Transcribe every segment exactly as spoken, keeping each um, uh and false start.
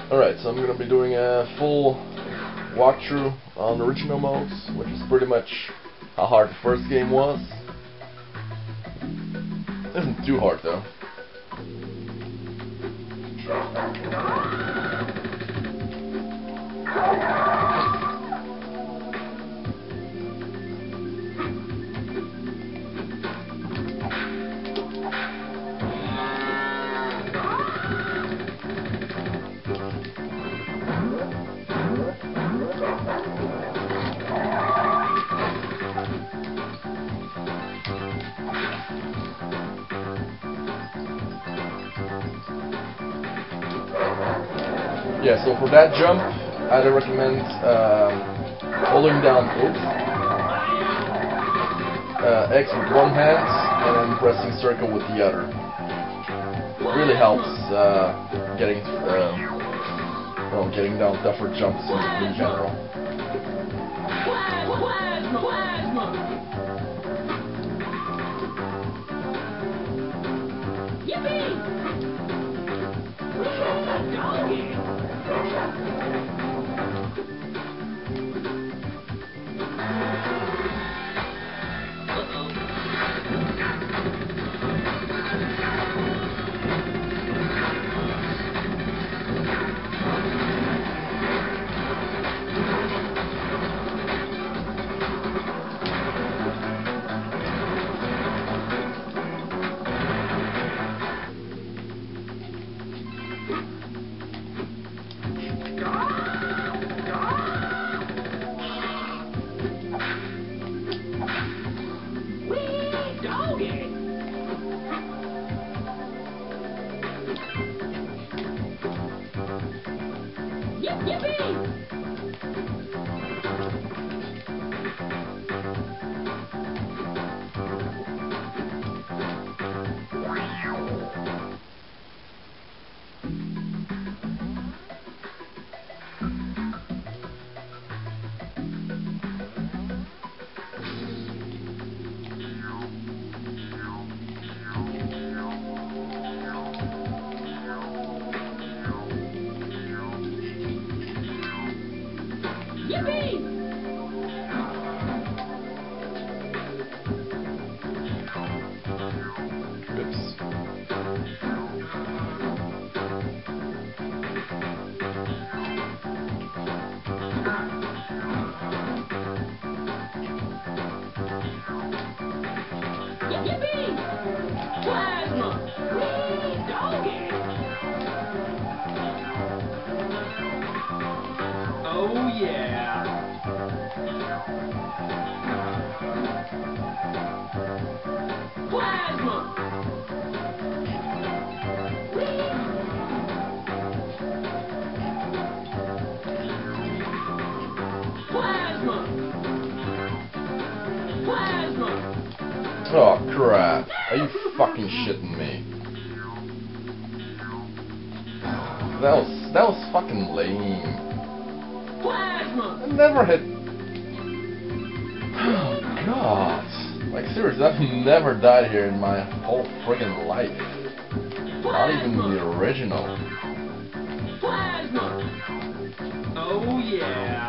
Alright, so I'm going to be doing a full walkthrough on original modes, which is pretty much how hard the first game was. It isn't too hard though. Yeah, so for that jump, I'd recommend um, holding down oops, uh, X with one hand and then pressing circle with the other. It really helps uh, getting uh, well, getting down tougher jumps in, in general. Oh yeah. Plasma. Plasma. Plasma. Oh crap. Are you fucking shitting me? That was that was fucking lame. I never hit. Oh god. Like seriously, I've never died here in my whole friggin' life. Not even the original. Plasma. Oh yeah.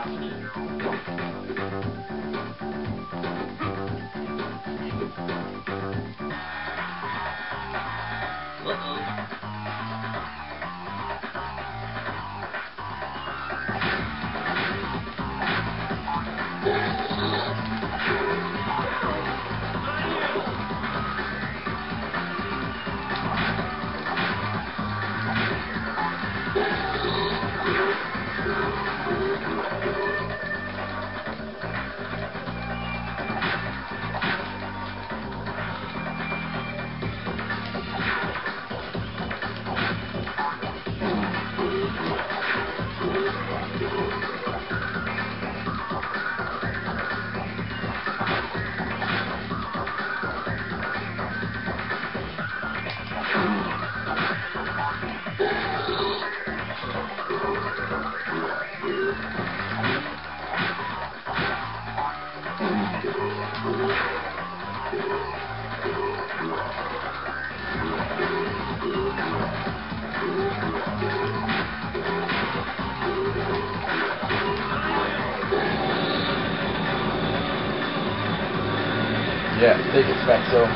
Yeah, take it, Fatso.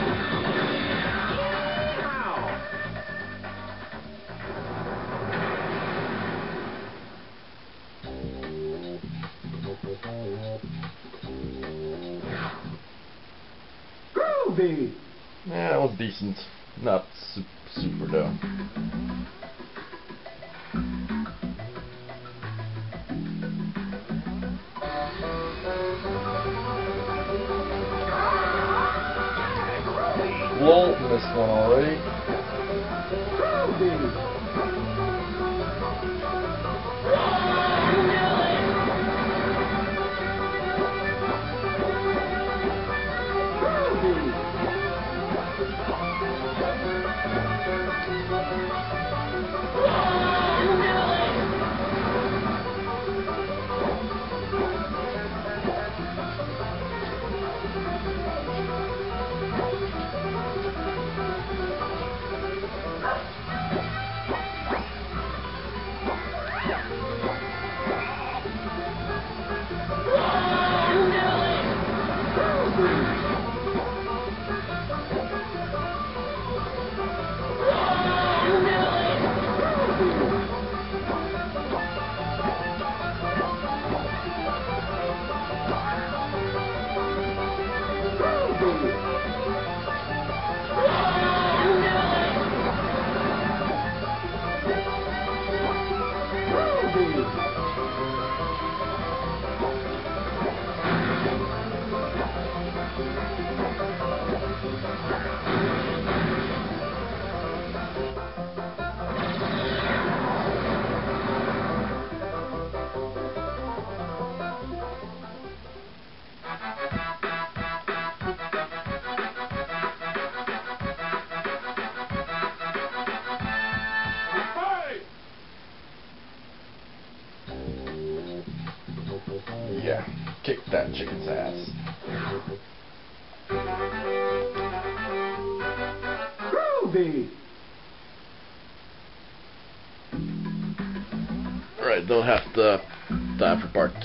Groovy. Yeah, that was decent. Not su super though. Lol, missed one already. Groovy. Yeah, kick that chicken's ass. Groovy. Alright, don't have to die for part